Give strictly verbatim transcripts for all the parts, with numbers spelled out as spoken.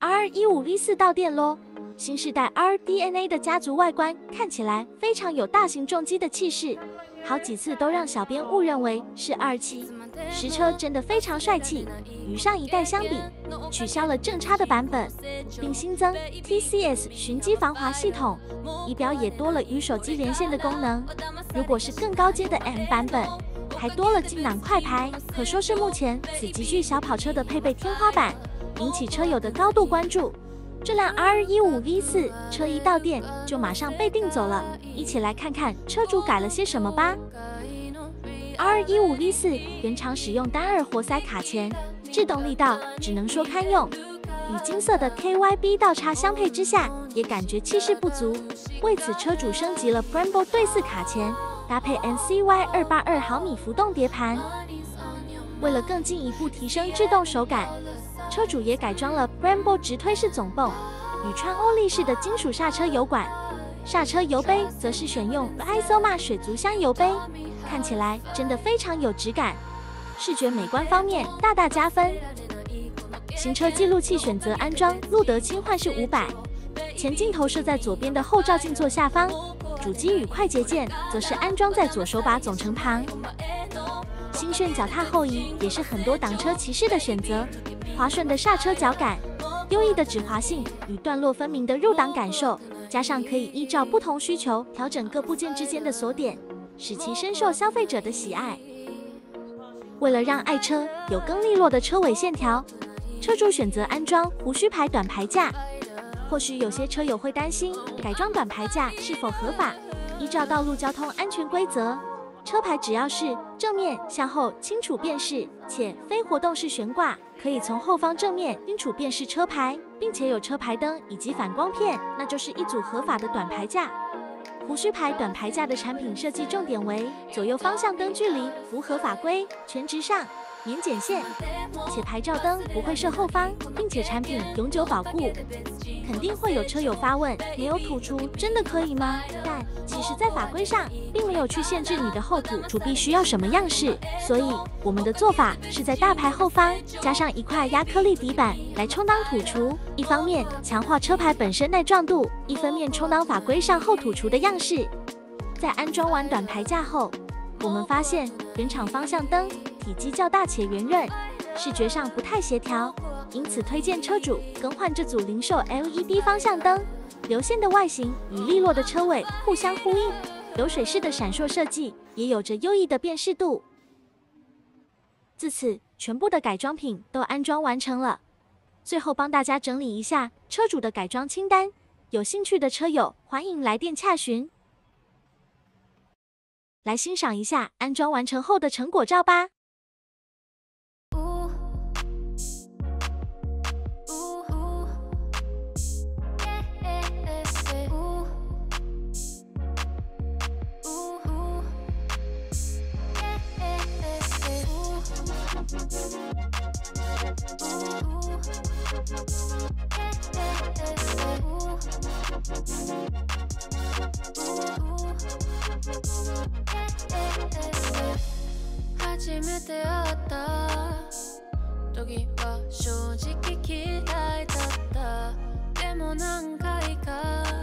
R 一五 V 四到店咯。新世代 R D N A 的家族外观看起来非常有大型重机的气势，好几次都让小编误认为是 R 七。实车真的非常帅气，与上一代相比，取消了正差的版本，并新增 T C S 循迹防滑系统，仪表也多了与手机连线的功能。如果是更高阶的 M 版本，还多了进档快排，可说是目前此极具小跑车的配备天花板，引起车友的高度关注。这辆 R 一五 V 四车一到店就马上被订走了，一起来看看车主改了些什么吧。R 一五 V 四原厂使用单二活塞卡钳，制动力道只能说堪用，与金色的 K Y B 倒叉相配之下，也感觉气势不足。为此，车主升级了 Brembo 对四卡钳，搭配 N C Y 二百八十二毫米浮动碟盘。为了更进一步提升制动手感，车主也改装了 Brembo 直推式总泵与川欧力士的金属刹车油管，刹车油杯则是选用 Isoma 水族箱油杯，看起来真的非常有质感，视觉美观方面大大加分。行车记录器选择安装路德轻换式五百，前镜头设在左边的后照镜座下方，主机与快捷键则是安装在左手把总成旁。新旋脚踏后移也是很多挡车骑士的选择，滑顺的刹车脚感，优异的止滑性与段落分明的入档感受，加上可以依照不同需求调整各部件之间的锁点，使其深受消费者的喜爱。为了让爱车有更利落的车尾线条，车主选择安装胡须牌短排架。或许有些车友会担心改装短排架是否合法，依照道路交通安全规则，车牌只要是正面向后清楚辨识，且非活动式悬挂，可以从后方正面清楚辨识车牌，并且有车牌灯以及反光片，那就是一组合法的短排架。胡须牌短排架的产品设计重点为左右方向灯距离符合法规，全直上，免剪线，且牌照灯不会设后方，并且产品永久保固。肯定会有车友发问，没有土除真的可以吗？但其实在法规上并没有去限制你的后土除必须要什么样式，所以我们的做法是在大牌后方加上一块亚克力底板来充当土除，一方面强化车牌本身耐撞度，一方面充当法规上后土除的样式。在安装完短排架后，我们发现原厂方向灯体积较大且圆润，视觉上不太协调，因此推荐车主更换这组零售 L E D 方向灯。流线的外形与利落的车尾互相呼应，流水式的闪烁设计也有着优异的辨识度。至此，全部的改装品都安装完成了。最后帮大家整理一下车主的改装清单，有兴趣的车友欢迎来电洽询。来欣赏一下安装完成后的成果照吧。 初めて会った時は正直嫌いだった。でも何回か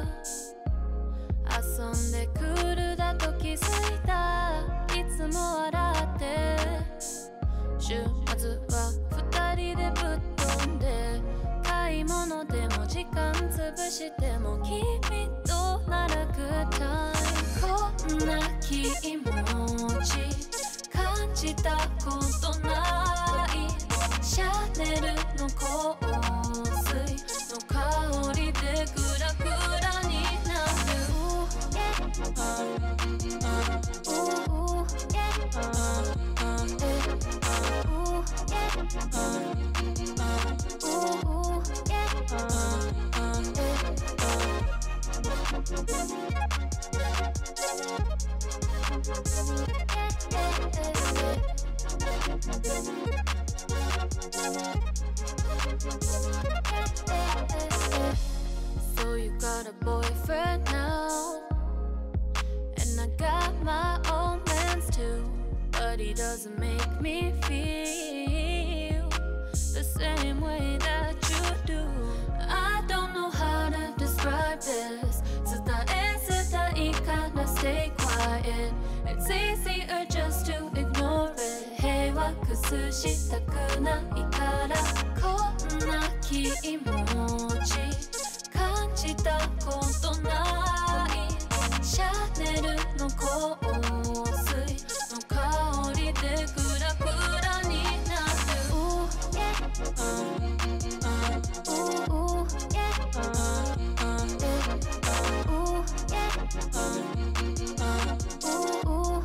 遊んでくるだと気づいた。いつも笑って週末は二人でぶっ飛んで、買い物でも時間潰しても君とならグッタイム。こんな気持ち感じたことない。シャネルの香水の香りでグラグラになる。So you got a boyfriend now, and I got my own plans too, but he doesn't make me feel the same way that you do. It's easier just to ignore it 平和崩したくないからこんな気持ち感じたことないシャネルの香水の香りでグラグラになる Ooh, yeah. Ooh, ooh, yeah. Ooh, yeah. Ooh, ooh,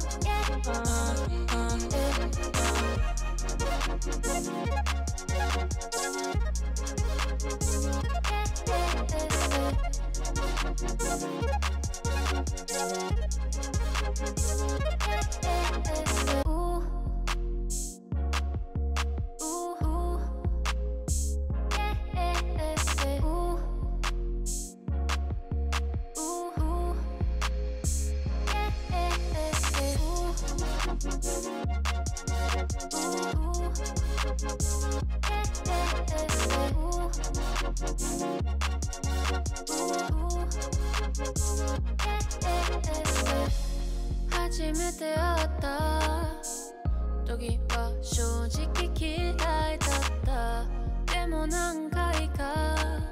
初めて会った時は正直嫌いだったでも何回か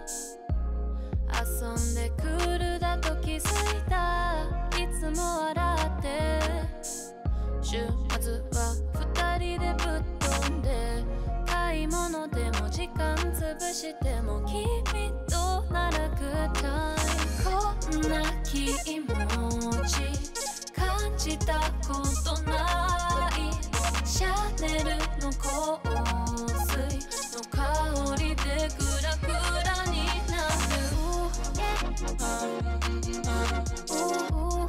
遊んでクールだと気づいたいつも笑って週末は二人でぶっ飛んで買い物でも時間潰しても君とならグッタイムこんな気持ち感じたことないシャネルの香水の香りでグラグラになる Ooh,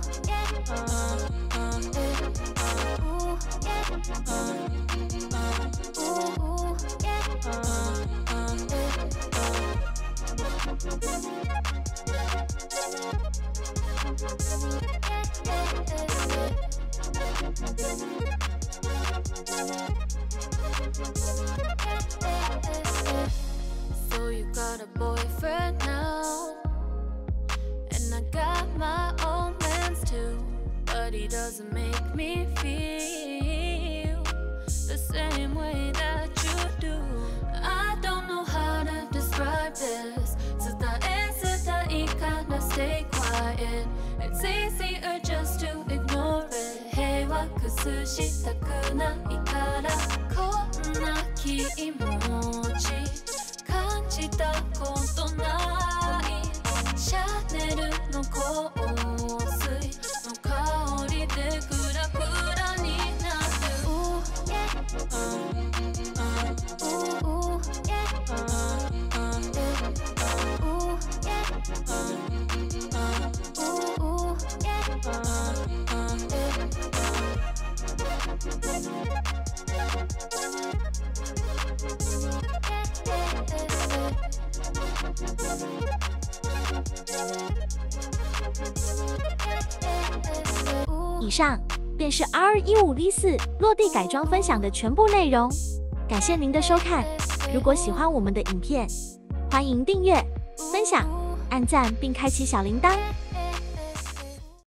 So you got a boyfriend now And I got my own plans too But he doesn't make me feel the same way that you do I don't know how to describe this 伝えづらいから stay quiet It's easier just to ignore it 平和崩したくないからこんな気持ち感じたことないシャネルの香水の香りでグラグラになる Ooh, yeah. Ooh, ooh, yeah. Ooh, yeah. Ooh, ooh, yeah. 以上便是 R 一五 V 四落地改装分享的全部内容，感谢您的收看。如果喜欢我们的影片，欢迎订阅、分享、按赞并开启小铃铛。